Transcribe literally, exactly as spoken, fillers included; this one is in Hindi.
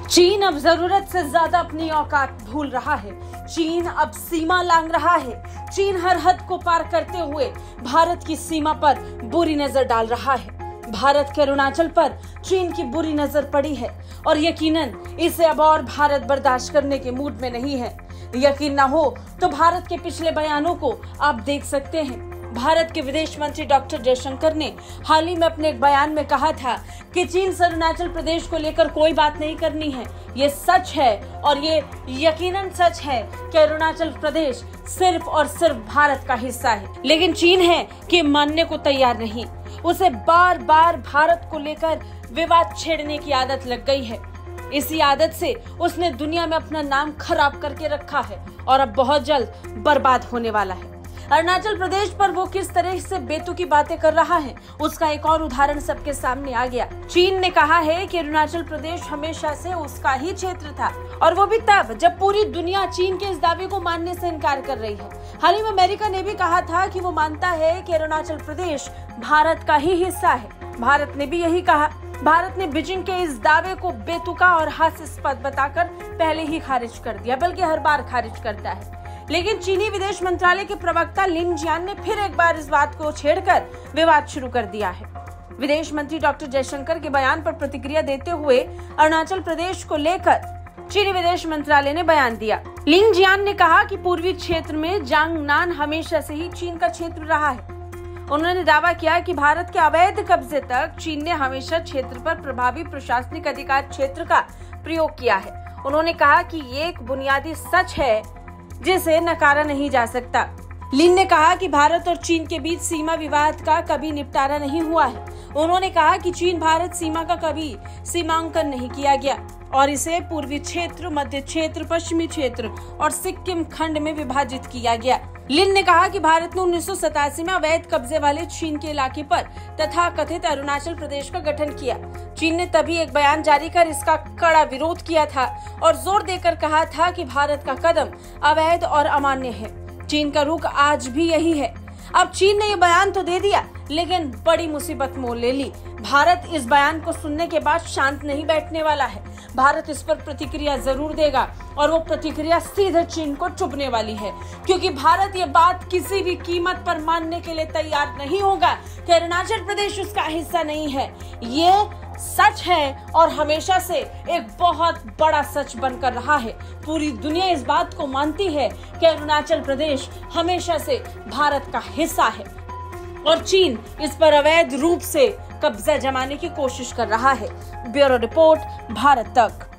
चीन अब जरूरत से ज्यादा अपनी औकात भूल रहा है। चीन अब सीमा लांघ रहा है। चीन हर हद को पार करते हुए भारत की सीमा पर बुरी नजर डाल रहा है। भारत के अरुणाचल पर चीन की बुरी नजर पड़ी है और यकीनन इसे अब और भारत बर्दाश्त करने के मूड में नहीं है। यकीन ना हो तो भारत के पिछले बयानों को आप देख सकते हैं। भारत के विदेश मंत्री डॉक्टर जयशंकर ने हाल ही में अपने एक बयान में कहा था कि चीन से अरुणाचल प्रदेश को लेकर कोई बात नहीं करनी है। ये सच है और ये यकीनन सच है कि अरुणाचल प्रदेश सिर्फ और सिर्फ भारत का हिस्सा है, लेकिन चीन है कि मानने को तैयार नहीं। उसे बार बार भारत को लेकर विवाद छेड़ने की आदत लग गई है। इसी आदत से उसने दुनिया में अपना नाम खराब करके रखा है और अब बहुत जल्द बर्बाद होने वाला है। अरुणाचल प्रदेश पर वो किस तरह से बेतुकी बातें कर रहा है, उसका एक और उदाहरण सबके सामने आ गया। चीन ने कहा है कि अरुणाचल प्रदेश हमेशा से उसका ही क्षेत्र था और वो भी तब जब पूरी दुनिया चीन के इस दावे को मानने से इनकार कर रही है। हाल ही में अमेरिका ने भी कहा था कि वो मानता है कि अरुणाचल प्रदेश भारत का ही हिस्सा है। भारत ने भी यही कहा। भारत ने बीजिंग के इस दावे को बेतुका और हास्यास्पद बताकर पहले ही खारिज कर दिया, बल्कि हर बार खारिज करता है। लेकिन चीनी विदेश मंत्रालय के प्रवक्ता लिंग जियान ने फिर एक बार इस बात को छेड़कर विवाद शुरू कर दिया है। विदेश मंत्री डॉक्टर जयशंकर के बयान पर प्रतिक्रिया देते हुए अरुणाचल प्रदेश को लेकर चीनी विदेश मंत्रालय ने बयान दिया। लिंग जियान ने कहा कि पूर्वी क्षेत्र में जांगनान हमेशा से ही चीन का क्षेत्र रहा है। उन्होंने दावा किया कि भारत के अवैध कब्जे तक चीन ने हमेशा क्षेत्र पर प्रभावी प्रशासनिक अधिकार क्षेत्र का प्रयोग किया है। उन्होंने कहा कि ये एक बुनियादी सच है जिसे नकारा नहीं जा सकता। लिन ने कहा कि भारत और चीन के बीच सीमा विवाद का कभी निपटारा नहीं हुआ है। उन्होंने कहा कि चीन भारत सीमा का कभी सीमांकन नहीं किया गया और इसे पूर्वी क्षेत्र, मध्य क्षेत्र, पश्चिमी क्षेत्र और सिक्किम खंड में विभाजित किया गया। लिन ने कहा कि भारत ने उन्नीस सौ सतासी में अवैध कब्जे वाले चीन के इलाके पर तथा कथित अरुणाचल प्रदेश का गठन किया। चीन ने तभी एक बयान जारी कर इसका कड़ा विरोध किया था और जोर देकर कहा था कि भारत का कदम अवैध और अमान्य है। चीन का रुख आज भी यही है। अब चीन ने ये बयान तो दे दिया, लेकिन बड़ी मुसीबत मोल ले ली। भारत इस बयान को सुनने के बाद शांत नहीं बैठने वाला है। भारत इस पर प्रतिक्रिया जरूर देगा और वो प्रतिक्रिया सीधे चीन को चुभने वाली है, क्योंकि भारत ये बात किसी भी कीमत पर मानने के लिए तैयार नहीं होगा कि अरुणाचल प्रदेश उसका हिस्सा नहीं है। ये सच है और हमेशा से एक बहुत बड़ा सच बनकर रहा है। पूरी दुनिया इस बात को मानती है कि अरुणाचल प्रदेश हमेशा से भारत का हिस्सा है और चीन इस पर अवैध रूप से कब्जा जमाने की कोशिश कर रहा है। ब्यूरो रिपोर्ट, भारत तक।